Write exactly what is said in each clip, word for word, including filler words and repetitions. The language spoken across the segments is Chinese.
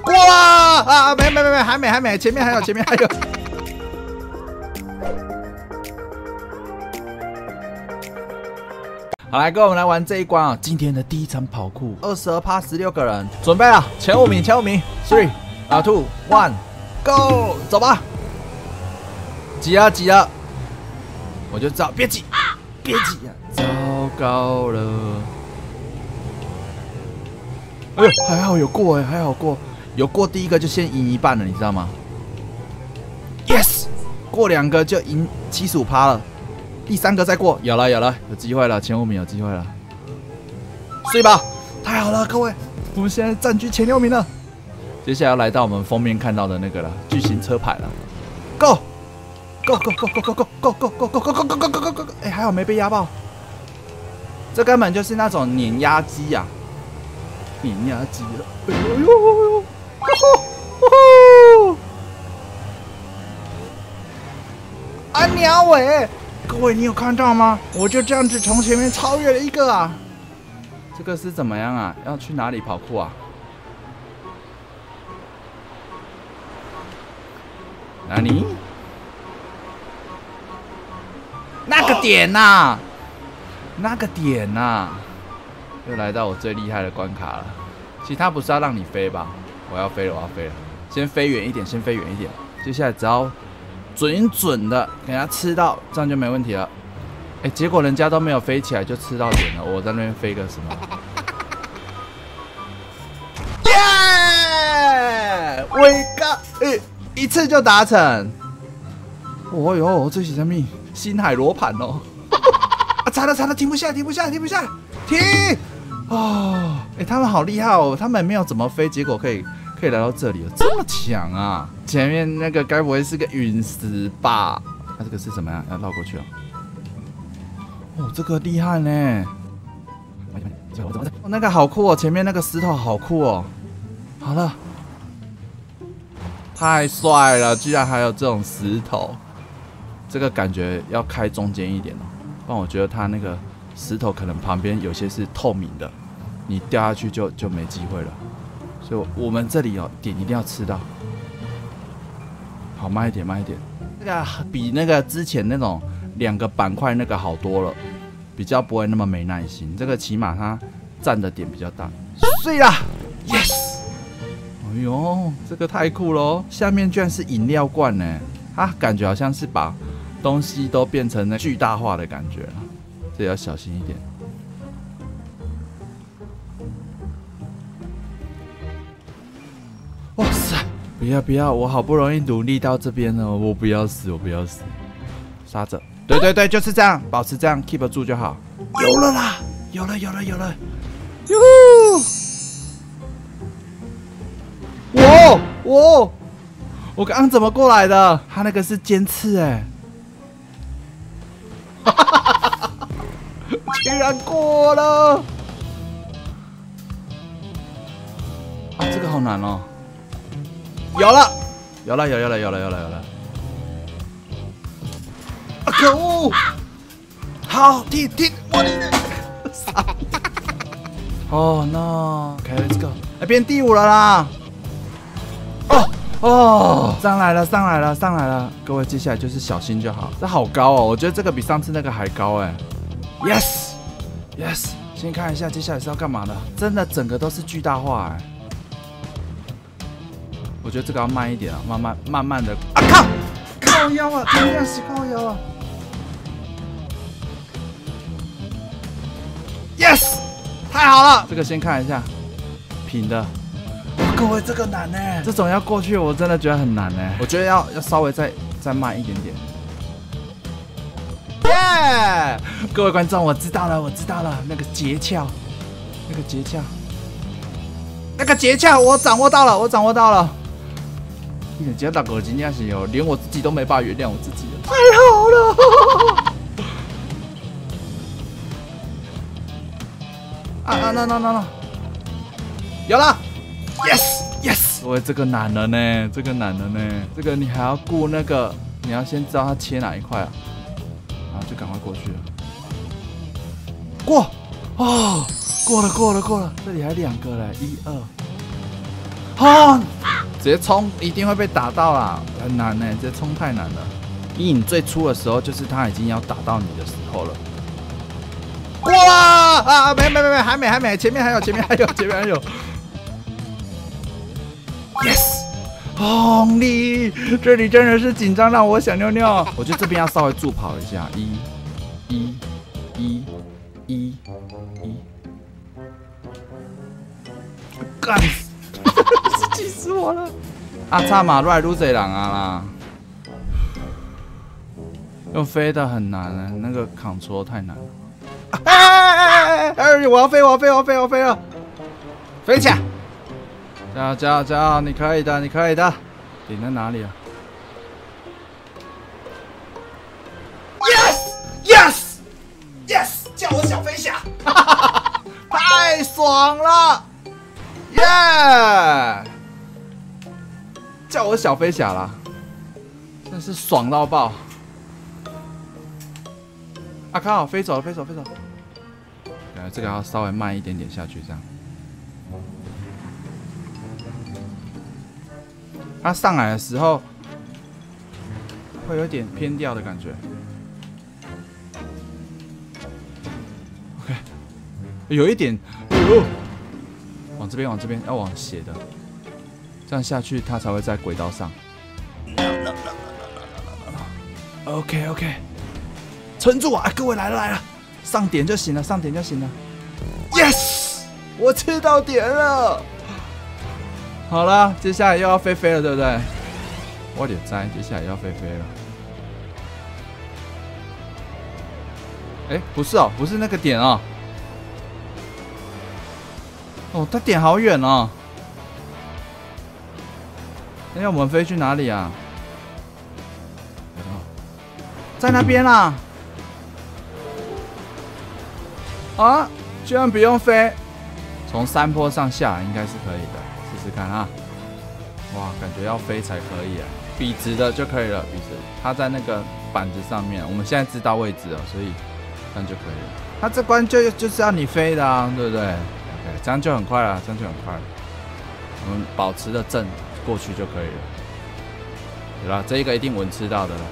过了啊！没没没没，还没还没，前面还有前面还有。好，来，跟我们来玩这一关啊！今天的第一场跑酷，二十二趴，十六个人，准备了，前五名，前五名 ，three 啊 two one go， 走吧！挤了挤了，我就知道，别挤，别挤啊！糟糕了！哎呦，还好有过哎，还好过，有过第一个就先赢一半了，你知道吗 ？Yes， 过两个就赢七十五趴了。第三个再过，有了有了，有机会了，前五名有机会了，睡吧，太好了，各位，我们现在占据前六名了。接下来要来到我们封面看到的那个了，巨型车牌了 ，Go Go Go Go Go Go Go Go Go Go Go Go Go Go Go Go Go， 哎，还好没被压爆，这根本就是那种碾压机呀，碾压机了，哎呦呦呦，呼呼，啊鸟尾！各位，你有看到吗？我就这样子从前面超越了一个啊！这个是怎么样啊？要去哪里跑酷啊？哪里？那个点呐、啊，那个点呐、啊，又来到我最厉害的关卡了。其实它不是要让你飞吧？我要飞了，我要飞了！先飞远一点，先飞远一点。接下来只要准准的给它吃到，这样就没问题了。哎，结果人家都没有飞起来就吃到点了，我在那边飞个什么？耶！伟哥，哎，一次就达成。哦哟，这是什么？星海罗盘哦！啊，惨了惨了，停不下，停不下，停不下，停！哦，哎，他们好厉害哦，他们没有怎么飞，结果可以。可以来到这里了，这么强啊！前面那个该不会是个陨石吧？它、啊、这个是什么呀？要绕过去哦。哦，这个厉害呢！哦，那个好酷哦，前面那个石头好酷哦。好了，太帅了，居然还有这种石头。这个感觉要开中间一点哦，不然我觉得它那个石头可能旁边有些是透明的，你掉下去就就没机会了。所以我们这里哦，点一定要吃到。好，慢一点，慢一点。那个比那个之前那种两个板块那个好多了，比较不会那么没耐心。这个起码它占的点比较大。睡啦 ，yes！ 哎呦，这个太酷了哦！下面居然是饮料罐呢，它感觉好像是把东西都变成那巨大化的感觉了，这要小心一点。哇塞！不要不要，我好不容易努力到这边了，我不要死，我不要死！刹着，对对对，就是这样，保持这样 ，keep 住就好。有了啦，有了有了有了！哟呼！我我我刚刚怎么过来的？他那个是尖刺哎！哈哈哈哈哈！居然过了！啊，这个好难哦。有了，有了，有了，有了，有了，有了！啊，可恶！好，停停，我的哦 no，OK，let's go， 哎，变第五了啦！哦哦，上来了，上来了，上来了！各位，接下来就是小心就好。这好高哦，我觉得这个比上次那个还高哎。Yes，Yes， yes， 先看一下接下来是要干嘛的。真的，整个都是巨大化哎。我觉得这个要慢一点啊，慢慢慢慢的啊靠，靠腰啊，这样是靠腰啊 ，yes， 太好了，这个先看一下，平的，哇，各位这个难呢，这种要过去我真的觉得很难呢，我觉得要要稍微再再慢一点点，耶、yeah! 各位观众，我知道了，我知道了，那个诀窍，那个诀窍，那个诀窍我掌握到了，我掌握到了。你今天打狗今天是哦，连我自己都没办法原谅我自己了，太好了！啊啊那那那那，有了 ，yes yes， 喂，这个难了呢，这个难了呢，这个你还要顾那个，你要先知道它切哪一块啊，然后就赶快过去了。过哦，过了过了过了，这里还两个嘞，一二，啊！ 直接冲一定会被打到啦，很难呢，直接冲太难了。以你最初的时候，就是他已经要打到你的时候了。哇啊！没没没没，还没还没，前面还有，前面还有，前面还有。Yes， 红利，这里真的是紧张让我想尿尿。我觉得这边要稍微助跑一下，一、一、一、一、一，干！气死我了！啊，差马来撸这人啊啦！用飞的很难啊，那个 control 太难了。哎哎哎哎哎！我要飞，我要飞，我要飞，我要飞了！飞起来！加油加油加油！你可以的，你可以的。顶在哪里啊 ？Yes yes yes！ 叫我小飞侠！太爽了！耶、yeah! 叫我小飞侠啦！真是爽到爆！啊靠！飞走了，飞走，飞走！呃，这个要稍微慢一点点下去，这样。它上来的时候会有点偏掉的感觉。OK， 有一点，哦、往这边，往这边，要往斜的，这样下去它才会在轨道上。OK OK。撑住啊！各位来了来了，上点就行了，上点就行了。Yes， 我吃到点了。好了，接下来又要飞飞了，对不对？我的栽，接下来又要飞飞了。哎、欸，不是哦，不是那个点哦。哦，它点好远哦。那要我们飞去哪里啊？在那边啦。啊，居然不用飞，从山坡上下来应该是可以的，试试看啊！哇，感觉要飞才可以啊，笔直的就可以了，笔直，它在那个板子上面，我们现在知道位置了，所以这样就可以了。它这关就就是要你飞的啊，对不对 ？OK， 这样就很快了，这样就很快了。我们保持的正过去就可以了。有了，这一个一定稳吃到的了。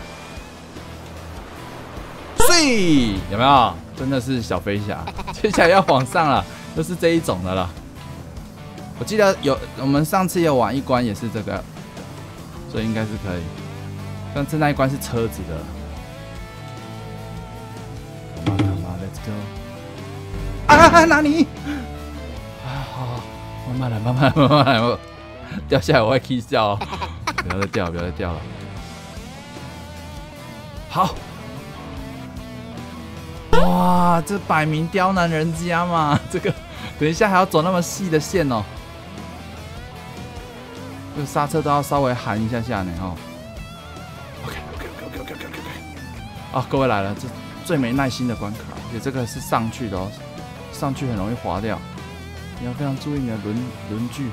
碎，有没有？真的是小飞侠，接下来要往上了，就是这一种的了。我记得有我们上次有玩一关也是这个，所以应该是可以。上次那一关是车子的。Come on, come on, let's go！ 啊，哪里？啊，好好，慢慢来，慢慢来，慢慢来，我掉下来我会气笑哦。不要再掉了，不要再掉了。好。哇，这摆明刁难人家嘛！这个等一下还要走那么细的线哦，这个刹车都要稍微含一下下呢哦。OK OK OK OK OK OK。啊，各位来了，这最没耐心的关卡，而且这个是上去的哦，上去很容易滑掉，你要非常注意你的轮轮距，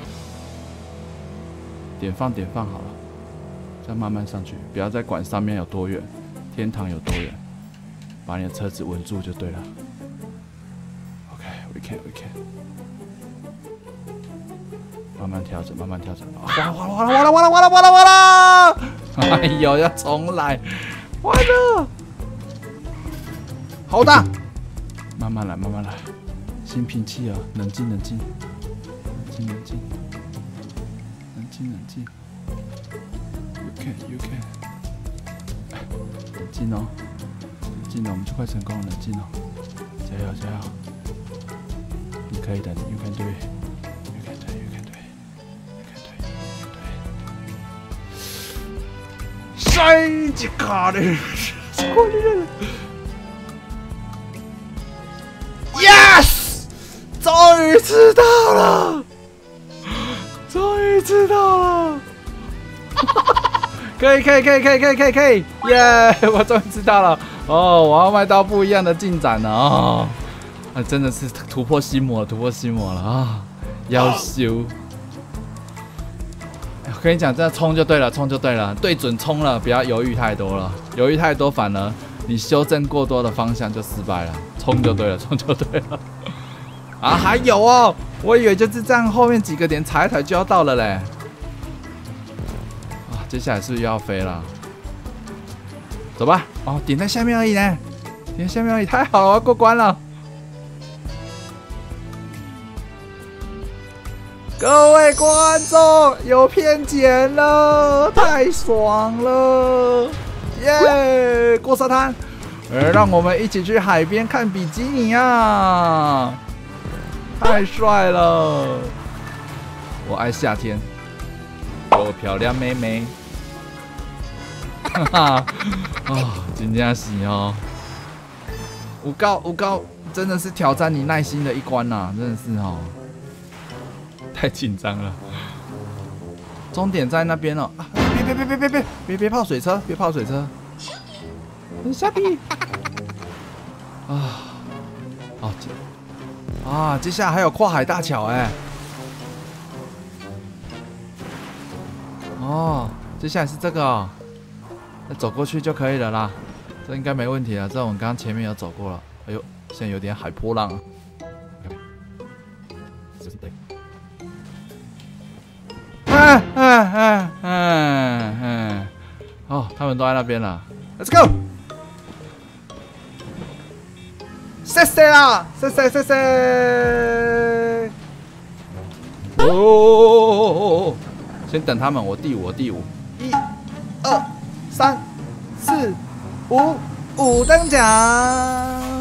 点放点放好了，再慢慢上去，不要再管上面有多远，天堂有多远。把你的车子稳住就对了。OK，we can，we can。慢慢调整，慢慢调整。哇哇哇啦哇啦哇啦哇啦哇啦哇啦！哎呦，要重来，完了，好大！慢慢来，慢慢来，心平气和，冷静冷静，冷静冷静，冷静冷静。You can，you can。冷静哦。冷静了，我们就快成功了，冷静了，加油加油！你可以的 ，You can do it，You can do it，You can do it，You can do it，You can do it。塞几卡的，过去了 ！Yes， 终于知道了，终于知道了。可以可以可以可以可以可以可以，耶！ Yeah, 我终于知道了。哦，我要迈到不一样的进展了哦！啊，真的是突破心魔了，突破心魔了啊！要修！我跟你讲，这冲就对了，冲就对了，对准冲了，不要犹豫太多了，犹豫太多反而你修正过多的方向就失败了，冲就对了，冲就对了。啊，还有哦，我以为就是这样，后面几个点踩一踩就要到了嘞。 接下来是不是又要飞了？走吧。哦，点在下面而已呢，点在下面而已，太好了，我要过关了。各位观众，有片捡了，太爽了！耶，过沙滩，呃，让我们一起去海边看比基尼啊！太帅了，我爱夏天，有漂亮妹妹。哈哈，啊，真正是哦，有够有够，真的是挑战你耐心的一关呐、啊，真的是哦。太紧张了，终点在那边哦！啊，别别别别别别别别泡水车，别泡水车，下地啊！哦，啊，接下来还有跨海大桥哎！哦，接下来是这个哦，那走过去就可以了啦，这应该没问题了。这我们刚刚前面有走过了。哎呦，现在有点海波浪了。哎哎哎哎哎！哦，他们都在那边了 ，Let's go！ 谢谢啦，谢谢谢谢！哦哦哦哦！先等他们，我第五，我第五，一、二、三、四、五，五等奖！